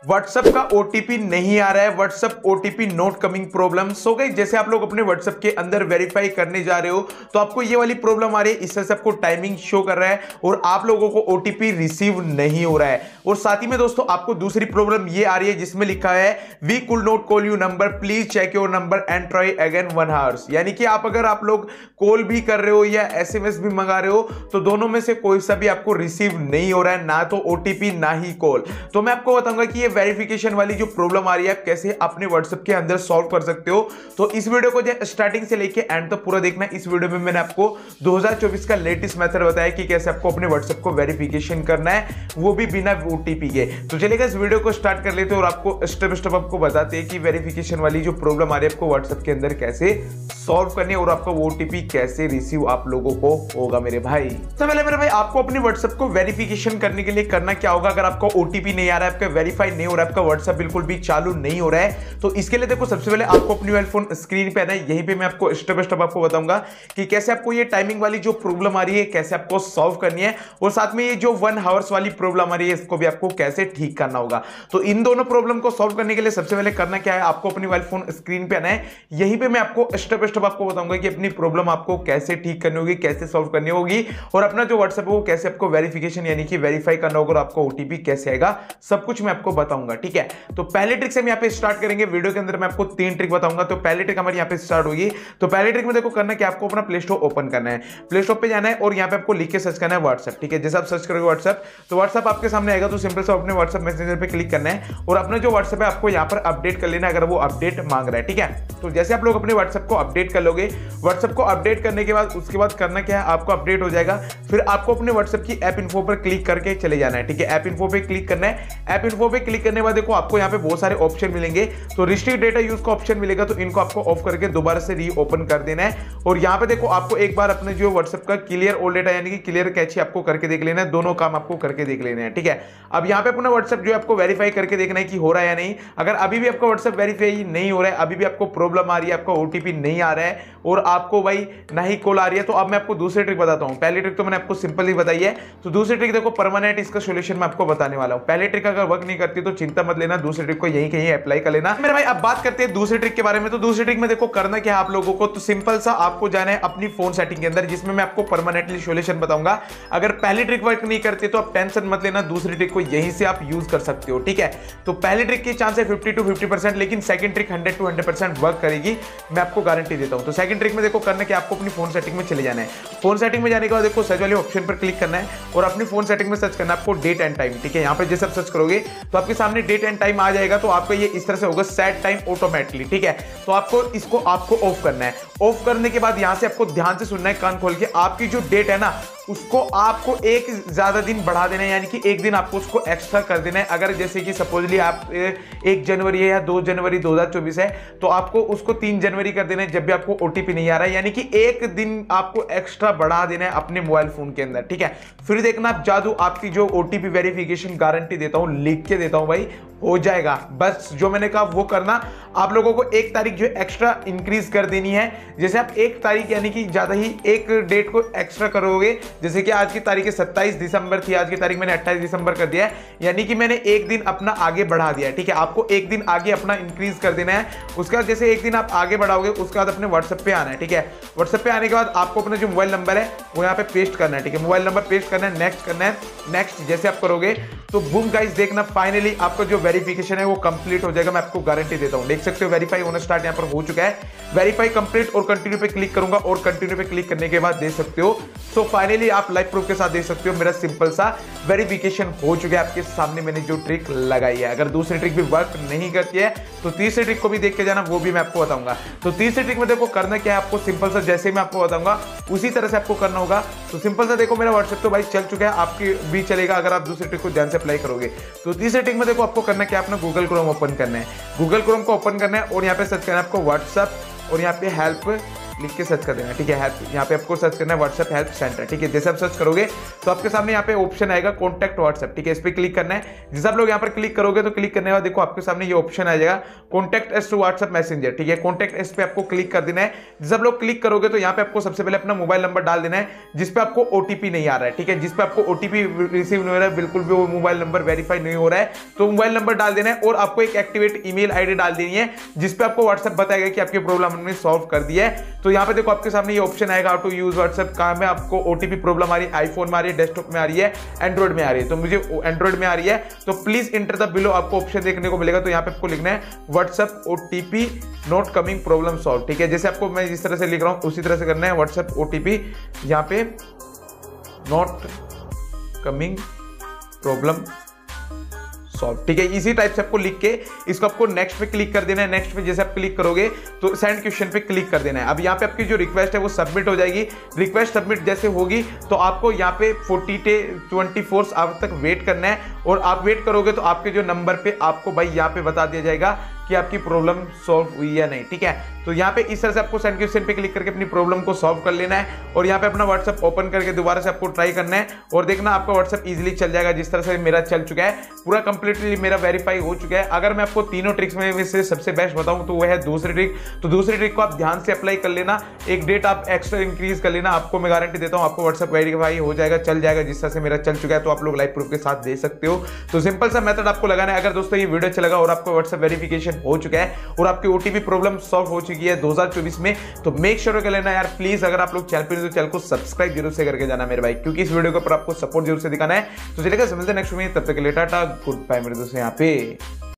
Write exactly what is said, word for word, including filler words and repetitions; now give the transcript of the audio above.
WhatsApp का OTP नहीं आ रहा है, WhatsApp OTP not coming problem. सो गई जैसे आप लोग अपने व्हाट्सएप के अंदर वेरीफाई करने जा रहे हो तो आपको ये वाली प्रॉब्लम आ रही है, इस तरह से आपको टाइमिंग शो कर रहा है और आप लोगों को ओटीपी रिसीव नहीं हो रहा है। और साथ ही में दोस्तों आपको दूसरी प्रॉब्लम ये आ रही है जिसमें लिखा है we could not call you number, please check your number and try again one hours. यानी कि आप अगर आप लोग कॉल भी कर रहे हो या एसएमएस भी मंगा रहे हो तो दोनों में से कोई सा भी आपको रिसीव नहीं हो रहा है, ना तो ओटीपी ना ही कॉल। तो मैं आपको बताऊंगा कि ये वेरिफिकेशन वाली जो प्रॉब्लम आ रही है कैसे अपने व्हाट्सएप के अंदर सॉल्व कर सकते हो। तो इस वीडियो को स्टार्टिंग से लेके एंड तक पूरा देखना। इस वीडियो में मैंने आपको दो हज़ार चौबीस का लेटेस्ट मेथड बताया कि कैसे आपको अपने व्हाट्सएप को वेरिफिकेशन करना है, वो भी बिना ओटीपी के। तो चलिए इस वीडियो को स्टार्ट कर लेते हैं और आपको स्टेप स्टेप आपको बताते हैं कि वेरिफिकेशन वाली जो प्रॉब्लम आ रही है आपको व्हाट्सएप के अंदर कैसे सॉल्व करनी है और आपका ओटीपी कैसे रिसीव आप लोगों को होगा मेरे भाई। सबसे पहले मेरे भाई आपको अपने व्हाट्सएप को वेरिफिकेशन करने के लिए करना क्या होगा। अगर आपका ओटीपी नहीं आ रहा है, आपका वेरीफाई नहीं हो रहा है, आपका व्हाट्सएप बिल्कुल भी चालू नहीं हो रहा है, तो इसके लिए देखो सबसे पहले आपको अपनी मोबाइल फोन स्क्रीन पे आना है। यहीं पे मैं आपको स्टेप बाय स्टेप आपको बताऊंगा कि कैसे आपको ये टाइमिंग वाली जो प्रॉब्लम आ रही है कैसे आपको सॉल्व करनी है और साथ में ये जो वन आवर्स वाली प्रॉब्लम आ रही है इसको भी आपको कैसे ठीक करना होगा। तो इन दोनों प्रॉब्लम को सॉल्व करने के लिए सबसे पहले करना क्या है, आपको अपनी मोबाइल फोन स्क्रीन पे आना है। यहीं पे मैं आपको स्टेप बाय स्टेप आपको बताऊंगा कि अपनी प्रॉब्लम आपको कैसे ठीक करनी होगी, कैसे सॉल्व करनी होगी और अपना जो व्हाट्सएप है वो कैसे आपको वेरिफिकेशन यानी कि वेरीफाई करना होगा और आपको ओटीपी कैसे आएगा, सब कुछ मैं आपको बताऊंगा। ठीक है, तो पहले ट्रिक से हम यहाँ पे स्टार्ट करेंगे। वीडियो के अंदर मैं आपको तीन ट्रिक बताऊंगा। तो पहली ट्रिक हमारी यहाँ पे स्टार्ट होगी। तो पहले ट्रिक में देखो करना क्या, आपको अपना प्ले स्टोर ओपन करना है। प्ले स्टोर पे जाना है और यहाँ पे आपको लिख के सर्च करना है व्हाट्सएप। ठीक है, जैसे आप सर्च करोगे व्हाट्सएप तो व्हाट्सएप आपके सामने आएगा। तो सिंपल से अपने व्हाट्सएप मैसेंजर पे क्लिक करना है और अपना जो व्हाट्सएप है आपको यहाँ पर अपडेट कर लेना है अगर वो अपडेट मांग रहा है। ठीक है, तो जैसे आप लोग अपने व्हाट्सएप को अपडेट कर लोगे, व्हाट्सएप को अपडेट करने के बाद उसके बाद करना क्या है, आपको अपडेट हो जाएगा। फिर आपको अपने व्हाट्सएप की ऐप इन्फो पर क्लिक करके चले जाना है। ठीक है, ऐप इन्फो पे क्लिक करना है। ऐप इन्फो पे क्लिक करने के बाद देखो आपको यहाँ पे बहुत सारे ऑप्शन मिलेंगे। तो रिस्ट्रिक्ट डेटा यूज का ऑप्शन मिलेगा, तो इनको आपको ऑफ करके दोबारा से री ओपन कर देना है। और यहाँ पे देखो आपको एक बार अपने जो व्हाट्सएप का क्लियर ऑल डेटा यानी कि क्लियर कैचे आपको करके देख लेना है। दोनों काम आपको करके देख लेने हैं। ठीक है, अब यहाँ पे अपना व्हाट्सएप जो है आपको वेरीफाई करके देखना है कि हो रहा है या नहीं। अगर अभी भी आपका व्हाट्सएप वेरीफाई नहीं हो रहा है, अभी भी आपको प्रॉब्लम आ रही है, आपका ओटीपी नहीं आ रहा है और आपको भाई ना ही कॉल आ रही है, तो अब मैं आपको दूसरी ट्रिक बताता हूँ। पहली ट्रिक तो मैंने आपको सिंपल ही बताई है, तो दूसरी ट्रिक देखो परमानेंट इसका सोल्यूशन मैं आपको बताने वाला हूँ। पहली ट्रिक अगर वर्क नहीं करती तो चिंता मत लेना, दूसरी ट्रिक को यहीं कहीं अप्लाई कर लेना मेरे भाई। अब बात करते हैं दूसरी ट्रिक के बारे में। तो दूसरी ट्रिक में देखो करना क्या है आप लोगों को, तो सिंपल सा आपको जाना है अपनी फोन सेटिंग के अंदर जिसमें मैं आपको परमानेंटली सोल्यूशन बताऊंगा। अगर पहली ट्रिक वर्क नहीं करती तो आप टेंशन मत लेना, दूसरी ट्रिक को यहीं से आप यूज कर सकते हो। ठीक है, तो पहली ट्रिक की चांस है फिफ्टी टू फिफ्टी परसेंट, लेकिन second trick hundred to hundred percent work करेगी, मैं आपको गारंटी देता हूं। तो सेकंड ट्रिक में देखो करना क्या, आपको अपनी फोन सेटिंग में चले जाना है। फोन सेटिंग में जाने के बाद देखो सर्च वाले ऑप्शन पर क्लिक करना है और अपनी फोन सेटिंग में सर्च करना है आपको डेट एंड टाइम। ठीक है, यहाँ पे जैसे आप सर्च करोगे तो आपके सामने डेट एंड टाइम आ जाएगा। तो आपका ये इस तरह से होगा सेट टाइम ऑटोमेटिकली। ठीक है, तो आपको इसको आपको ऑफ करना है। ऑफ करने के बाद यहां से आपको ध्यान से सुनना है, कान खोल के। आपकी जो डेट है ना उसको आपको एक ज्यादा दिन बढ़ा देना है, यानी कि एक दिन आपको उसको एक्स्ट्रा कर देना है। अगर जैसे कि सपोजली आप एक जनवरी है या दो जनवरी दो हज़ार चौबीस है तो आपको उसको तीन जनवरी कर देना है जब भी आपको ओटीपी नहीं आ रहा है, यानी कि एक दिन आपको एक्स्ट्रा बढ़ा देना है अपने मोबाइल फोन के अंदर। ठीक है, फिर देखना आप जादू, आपकी जो ओटीपी वेरिफिकेशन गारंटी देता हूं, लिख के देता हूं भाई, हो जाएगा। बस जो मैंने कहा वो करना। आप लोगों को एक तारीख जो एक्स्ट्रा इंक्रीज कर देनी है। जैसे आप एक तारीख यानी कि ज्यादा ही एक डेट को एक्स्ट्रा करोगे, जैसे कि आज की तारीख सत्ताईस दिसंबर थी, आज की तारीख मैंने अट्ठाईस दिसंबर कर दिया है, यानी कि मैंने एक दिन अपना आगे बढ़ा दिया है। ठीक है, आपको एक दिन आगे अपना इंक्रीज कर देना है। उसके बाद जैसे एक दिन आप आगे बढ़ाओगे उसके बाद अपने व्हाट्सएप पे आना है। ठीक है, व्हाट्सएप पे आने के बाद आपको अपना जो मोबाइल नंबर है वो यहाँ पे पेस्ट करना है। ठीक है, मोबाइल नंबर पेस्ट करना है, नेक्स्ट करना है। नेक्स्ट जैसे आप करोगे तो बूम गाइस देखना फाइनली आपका जो वेरिफिकेशन है वो कंप्लीट हो जाएगा, मैं आपको गारंटी देता हूं। देख सकते हो वेरीफाई होना स्टार्ट यहाँ पर हो चुका है। वेरीफाई कंप्लीट और कंटिन्यू पे क्लिक करूंगा और कंटिन्यू पे क्लिक करने के बाद देख सकते हो, सो फाइनली आप लाइव प्रूफ के साथ देख सकते हो मेरा सिंपल सा वेरिफिकेशन हो चुका है आपके सामने। मैंने जो ट्रिक लगाई है, अगर दूसरी ट्रिक भी वर्क नहीं करती है तो तीसरी ट्रिक को भी देख के जाना, वो भी मैं आपको बताऊंगा। तो तीसरी ट्रिक में देखो करना क्या है, आपको सिंपल सा जैसे मैं आपको बताऊंगा उसी तरह से आपको करना होगा। तो सिंपल सा देखो मेरा व्हाट्सएप तो भाई चल चुका है, आपकी भी चलेगा अगर आप दूसरी ट्रिक को ध्यान से अप्लाई करोगे। तो तीसरे ट्रिक में देखो आपको करना क्या, अपना गूगल क्रोम ओपन करना है। गूगल क्रोम को ओपन करना है और यहाँ पे सर्च करना है आपको व्हाट्सएप और यहाँ पे हेल्प लिख के सर्च कर देना, ठीक है। हेल्प यहाँ पे आपको सर्च करना है व्हाट्सएप हेल्प सेंटर, ठीक है। जैसे आप सर्च करोगे तो आपके सामने यहाँ पे ऑप्शन आएगा कॉन्टैक्ट व्हाट्सएप, ठीक है। इस पर क्लिक करना है। जैसे आप लोग यहाँ पर क्लिक करोगे तो क्लिक करने के बाद देखो आपके सामने ये ऑप्शन आ जाएगा contact us to WhatsApp messenger, ठीक है। कॉन्टैक्ट एस पे आपको क्लिक कर देना है। जैसे आप लोग क्लिक करोगे तो यहाँ पे आपको सबसे पहले अपना मोबाइल नंबर डाल देना है जिसपे आपको ओटीपी नहीं आ रहा है, ठीक है। जिसपे आपको ओटीपी रिसीव नहीं हो रहा है, बिल्कुल भी वो मोबाइल नंबर वेरीफाई नहीं हो रहा है, तो मोबाइल नंबर डाल देना है और आपको एक एक्टिवेट ईमेल आईडी डाल देनी है जिसपे आपको व्हाट्सएप बताएगा कि आपकी प्रॉब्लम हमने सॉल्व कर दी है। तो यहाँ पे देखो आपके सामने ये ऑप्शन आएगा हाउ टू यूज व्हाट्सएप, कहां में आपको ओटीपी प्रॉब्लम आ रही है, आईफोन में आ रही है, डेस्कटॉप में आ रही है, एंड्रॉइड में आ रही है। तो मुझे एंड्रॉइड में आ रही है तो प्लीज इंटर द बिलो आपको ऑप्शन देखने को मिलेगा। तो यहाँ पे आपको लिखना है WhatsApp OTP not coming problem solve, ठीक है। जैसे आपको मैं जिस तरह से लिख रहा हूं उसी तरह से करना है व्हाट्सएप ओटीपी यहाँ पे नॉट कमिंग प्रॉब्लम सॉल्व, ठीक है। इसी टाइप से आपको लिख के इसको आपको नेक्स्ट पे क्लिक कर देना है। नेक्स्ट पे जैसे आप क्लिक करोगे तो सेंड क्वेश्चन पे क्लिक कर देना है। अब यहाँ पे आपकी जो रिक्वेस्ट है वो सबमिट हो जाएगी। रिक्वेस्ट सबमिट जैसे होगी तो आपको यहाँ पे फोर्टी से ट्वेंटी फोर आवर तक वेट करना है और आप वेट करोगे तो आपके जो नंबर पे आपको भाई यहाँ पे बता दिया जाएगा कि आपकी प्रॉब्लम सॉल्व हुई या नहीं, ठीक है। तो यहाँ पे इस तरह से आपको सेंड क्वेश्चन पे क्लिक करके अपनी प्रॉब्लम को सॉल्व कर लेना है और यहाँ पे अपना व्हाट्सएप ओपन करके दोबारा से आपको ट्राई करना है और देखना आपका व्हाट्सएप इजीली चल जाएगा जिस तरह से मेरा चल चुका है। पूरा कंप्लीटली मेरा वेरीफाई हो चुका है। अगर मैं आपको तीनों ट्रिक्स में से सबसे बेस्ट बताऊं तो वह है दूसरी ट्रिक। तो दूसरी ट्रिक को आप ध्यान से अप्लाई कर लेना, एक डेट आप एक्स्ट्रा इंक्रीज कर लेना, आपको मैं गारंटी देता हूं आपको व्हाट्सएप वेरीफाई हो जाएगा, चल जाएगा जिस तरह से मेरा चल चुका है। तो आप लोग लाइव प्रूफ के साथ दे सकते हो। तो सिंपल सा मेथड आपको लगाना है। अगर दोस्तों ये वीडियो अच्छा लगा और आपको व्हाट्सएप वेरिफिकेशन हो चुका है और आपकी ओटीपी प्रॉब्लम सॉल्व हो चुकी है दो हज़ार चौबीस में, तो मेक श्योर कर लेना यार प्लीज। अगर आप लोग चैनल पर तो चैनल को सब्सक्राइब जरूर से करके जाना मेरे भाई, क्योंकि इस वीडियो के ऊपर आपको सपोर्ट जरूर से दिखाना है। तो चलेगा, समझते हैं नेक्स्ट में, तब तक के लिए टाटा गुड बाय मेरे दोस्तों यहाँ पे।